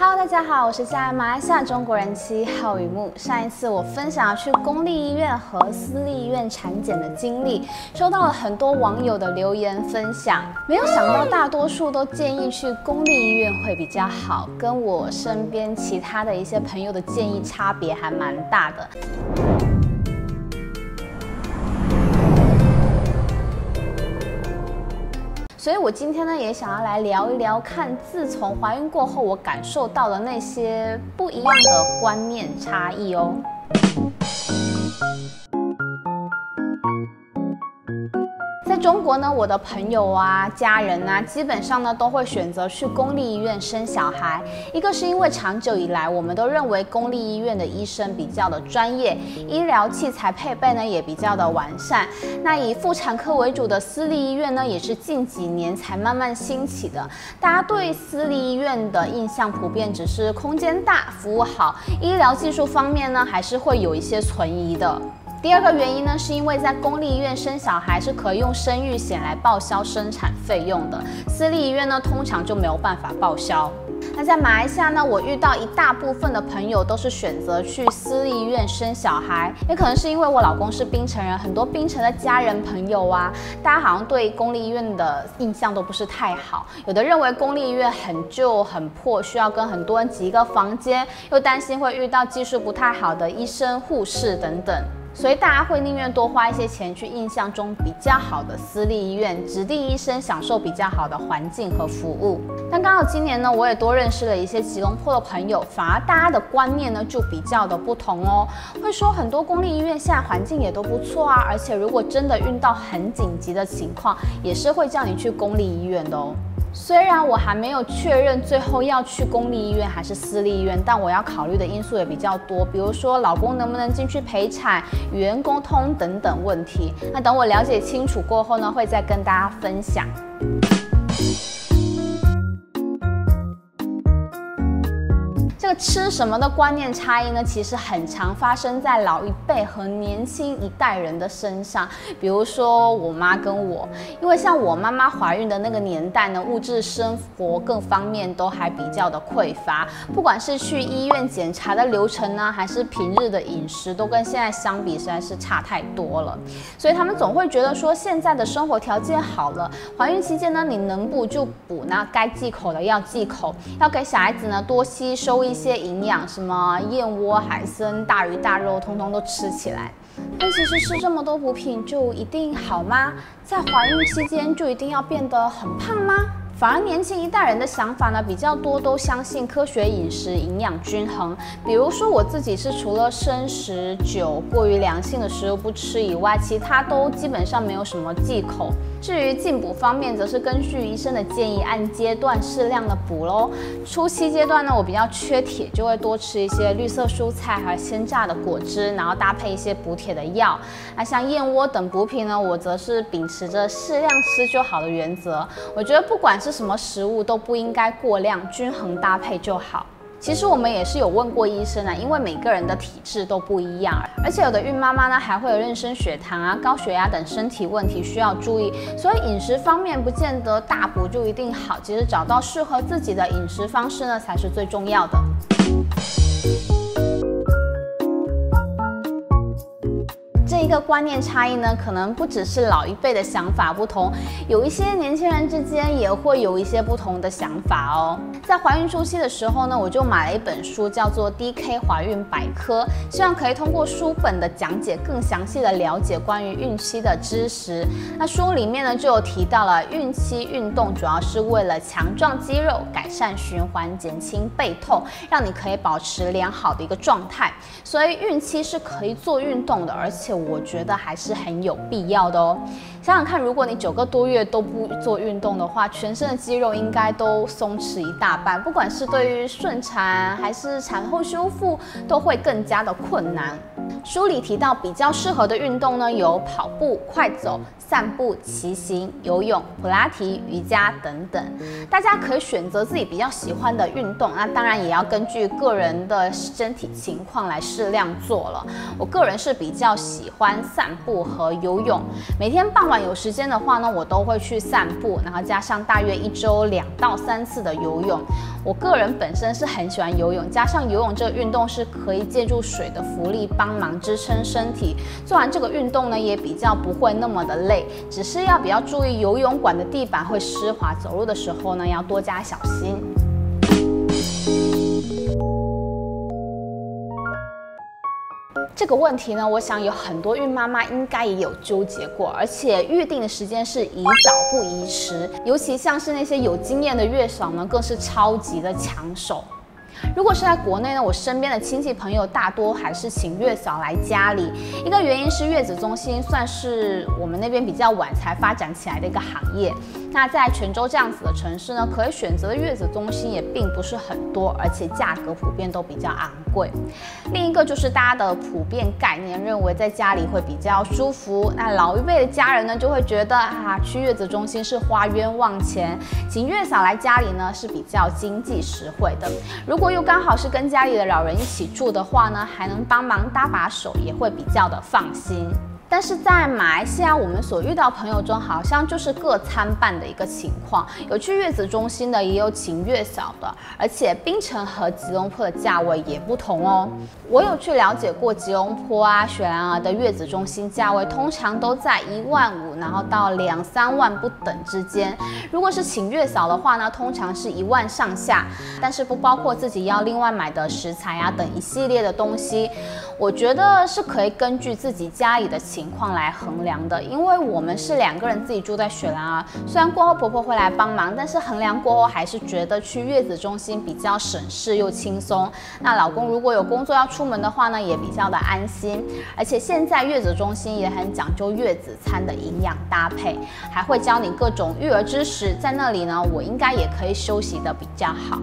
Hello， 大家好，我是在马来西亚中国人妻浩宇木。上一次我分享去公立医院和私立医院产检的经历，收到了很多网友的留言分享。没有想到大多数都建议去公立医院会比较好，跟我身边其他的一些朋友的建议差别还蛮大的。 所以，我今天呢也想要来聊一聊，看自从怀孕过后，我感受到的那些不一样的观念差异哦。 在中国呢，我的朋友啊、家人啊，基本上呢都会选择去公立医院生小孩。一个是因为长久以来，我们都认为公立医院的医生比较的专业，医疗器材配备呢也比较的完善。那以妇产科为主的私立医院呢，也是近几年才慢慢兴起的。大家对私立医院的印象普遍只是空间大、服务好，医疗技术方面呢还是会有一些存疑的。 第二个原因呢，是因为在公立医院生小孩是可以用生育险来报销生产费用的，私立医院呢通常就没有办法报销。那在马来西亚呢，我遇到一大部分的朋友都是选择去私立医院生小孩，也可能是因为我老公是槟城人，很多槟城的家人朋友啊，大家好像对公立医院的印象都不是太好，有的认为公立医院很旧很破，需要跟很多人挤一个房间，又担心会遇到技术不太好的医生、护士等等。 所以大家会宁愿多花一些钱去印象中比较好的私立医院，指定医生，享受比较好的环境和服务。但刚好今年呢，我也多认识了一些吉隆坡的朋友，反而大家的观念呢就比较的不同哦。会说很多公立医院现在环境也都不错啊，而且如果真的遇到很紧急的情况，也是会叫你去公立医院的哦。 虽然我还没有确认最后要去公立医院还是私立医院，但我要考虑的因素也比较多，比如说老公能不能进去陪产、语言沟通等等问题。那等我了解清楚过后呢，会再跟大家分享。 这个吃什么的观念差异呢，其实很常发生在老一辈和年轻一代人的身上。比如说我妈跟我，因为像我妈妈怀孕的那个年代呢，物质生活各方面都还比较的匮乏，不管是去医院检查的流程呢，还是平日的饮食，都跟现在相比实在是差太多了。所以他们总会觉得说，现在的生活条件好了，怀孕期间呢，你能补就补，那该忌口的要忌口，要给小孩子呢多吸收一些营养，什么燕窝、海参、大鱼大肉，通通都吃起来。但其实吃这么多补品就一定好吗？在怀孕期间就一定要变得很胖吗？ 反而年轻一代人的想法呢比较多，都相信科学饮食、营养均衡。比如说我自己是除了生食、酒、过于凉性的食物不吃以外，其他都基本上没有什么忌口。至于进补方面，则是根据医生的建议，按阶段适量的补咯。初期阶段呢，我比较缺铁，就会多吃一些绿色蔬菜和鲜榨的果汁，然后搭配一些补铁的药。那像燕窝等补品呢，我则是秉持着适量吃就好的原则。我觉得不管是什么食物都不应该过量，均衡搭配就好。其实我们也是有问过医生啊，因为每个人的体质都不一样，而且有的孕妈妈呢还会有妊娠血糖啊、高血压等身体问题需要注意，所以饮食方面不见得大补就一定好，其实找到适合自己的饮食方式呢才是最重要的。 这一个观念差异呢，可能不只是老一辈的想法不同，有一些年轻人之间也会有一些不同的想法哦。在怀孕初期的时候呢，我就买了一本书，叫做《DK 怀孕百科》，希望可以通过书本的讲解，更详细的了解关于孕期的知识。那书里面呢，就有提到了孕期运动主要是为了强壮肌肉、改善循环、减轻背痛，让你可以保持良好的一个状态。所以孕期是可以做运动的，而且我觉得还是很有必要的哦。想想看，如果你9个多月都不做运动的话，全身的肌肉应该都松弛一大半，不管是对于顺产还是产后修复，都会更加的困难。书里提到比较适合的运动呢，有跑步、快走、散步、骑行、游泳、普拉提、瑜伽等等。大家可以选择自己比较喜欢的运动，那当然也要根据个人的身体情况来适量做了。我个人是比较喜欢散步和游泳，每天傍晚有时间的话呢，我都会去散步，然后加上大约1周2到3次的游泳。 我个人本身是很喜欢游泳，加上游泳这个运动是可以借助水的浮力帮忙支撑身体，做完这个运动呢也比较不会那么的累，只是要比较注意游泳馆的地板会湿滑，走路的时候呢要多加小心。这个问题呢，我想有很多孕妈妈应该也有纠结过，而且预定的时间是宜早不宜迟，尤其像是那些有经验的月嫂呢，更是超级的抢手。如果是在国内呢，我身边的亲戚朋友大多还是请月嫂来家里。一个原因是月子中心算是我们那边比较晚才发展起来的一个行业。那在泉州这样子的城市呢，可以选择的月子中心也并不是很多，而且价格普遍都比较昂贵。另一个就是大家的普遍概念认为在家里会比较舒服。那老一辈的家人呢，就会觉得去月子中心是花冤枉钱，请月嫂来家里呢是比较经济实惠的。如果又刚好是跟家里的老人一起住的话呢，还能帮忙搭把手，也会比较的放心。但是在马来西亚，我们所遇到朋友中好像就是各参半的一个情况，有去月子中心的，也有请月嫂的，而且槟城和吉隆坡的价位也不同哦。我有去了解过吉隆坡雪兰莪的月子中心价位，通常都在1万5，然后到2、3万不等之间。如果是请月嫂的话呢，通常是1万上下，但是不包括自己要另外买的食材等一系列的东西。我觉得是可以根据自己家里的情况来衡量的，因为我们是2个人自己住在雪兰莪，虽然过后婆婆会来帮忙，但是衡量过后还是觉得去月子中心比较省事又轻松。那老公如果有工作要出门的话呢，也比较的安心。而且现在月子中心也很讲究月子餐的营养搭配，还会教你各种育儿知识，在那里呢，我应该也可以休息的比较好。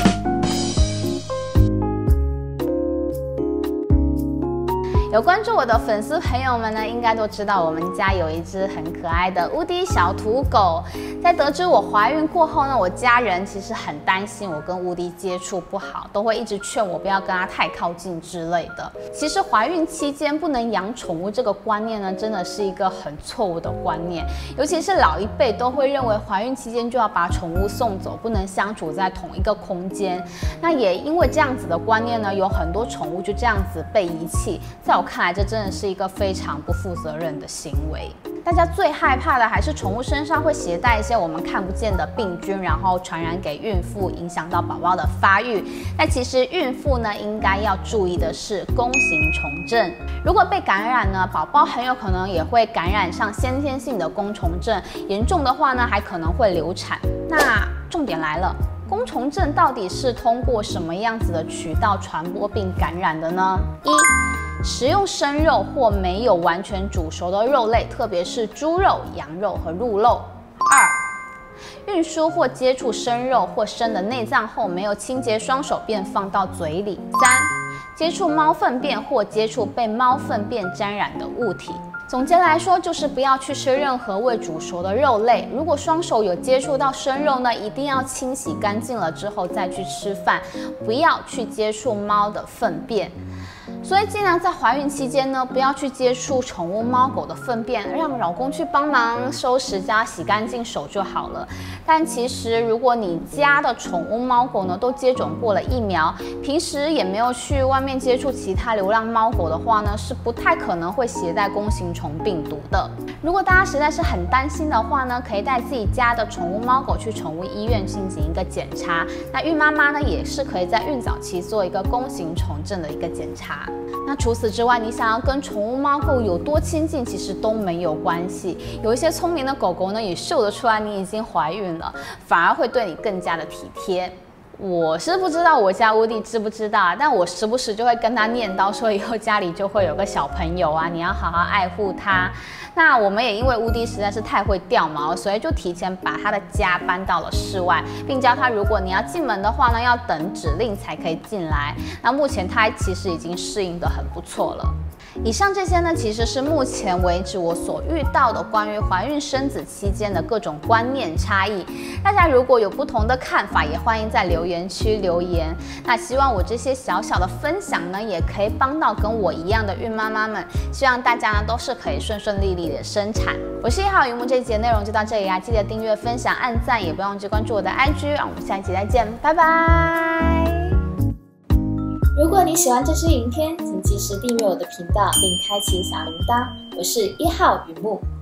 有关注我的粉丝朋友们呢，应该都知道我们家有一只很可爱的乌迪小土狗。在得知我怀孕过后呢，我家人其实很担心我跟乌迪接触不好，都会一直劝我不要跟它太靠近之类的。其实怀孕期间不能养宠物这个观念呢，真的是一个很错误的观念，尤其是老一辈都会认为怀孕期间就要把宠物送走，不能相处在同一个空间。那也因为这样子的观念呢，有很多宠物就这样子被遗弃。在我看来，这真的是一个非常不负责任的行为。大家最害怕的还是宠物身上会携带一些我们看不见的病菌，然后传染给孕妇，影响到宝宝的发育。但其实孕妇呢，应该要注意的是弓形虫症。如果被感染呢，宝宝很有可能也会感染上先天性的弓虫症，严重的话呢，还可能会流产。那重点来了。弓虫症到底是通过什么样子的渠道传播并感染的呢？食用生肉或没有完全煮熟的肉类，特别是猪肉、羊肉和鹿肉。运输或接触生肉或生的内脏后，没有清洁双手便放到嘴里。接触猫粪便或接触被猫粪便沾染的物体。总结来说，就是不要去吃任何未煮熟的肉类。如果双手有接触到生肉呢，一定要清洗干净了之后再去吃饭，不要去接触猫的粪便。所以尽量在怀孕期间呢，不要去接触宠物猫狗的粪便，让老公去帮忙收拾加洗干净手就好了。但其实如果你家的宠物猫狗呢都接种过了疫苗，平时也没有去外面接触其他流浪猫狗的话呢，是不太可能会携带弓形虫病毒的。如果大家实在是很担心的话呢，可以带自己家的宠物猫狗去宠物医院进行一个检查。那孕妈妈呢也是可以在孕早期做一个弓形虫症的一个检查。那除此之外，你想要跟宠物猫狗有多亲近，其实都没有关系。有一些聪明的狗狗呢，也嗅得出来你已经怀孕了，反而会对你更加的体贴。我是不知道我家乌迪知不知道，但我时不时就会跟他念叨说，以后家里就会有个小朋友你要好好爱护他。那我们也因为乌迪实在是太会掉毛，所以就提前把他的家搬到了室外，并教他如果你要进门的话呢，要等指令才可以进来。那目前他其实已经适应得很不错了。以上这些呢，其实是目前为止我所遇到的关于怀孕生子期间的各种观念差异。大家如果有不同的看法，也欢迎在留言区留言。那希望我这些小小的分享呢，也可以帮到跟我一样的孕妈妈们。希望大家呢都是可以顺顺利利的生产。我是1号云木，这一集的内容就到这里啦，记得订阅、分享、按赞，也不要忘记关注我的 IG。让我们下一集再见，拜拜。如果你喜欢这支影片，请及时订阅我的频道，并开启小铃铛。我是1号云木。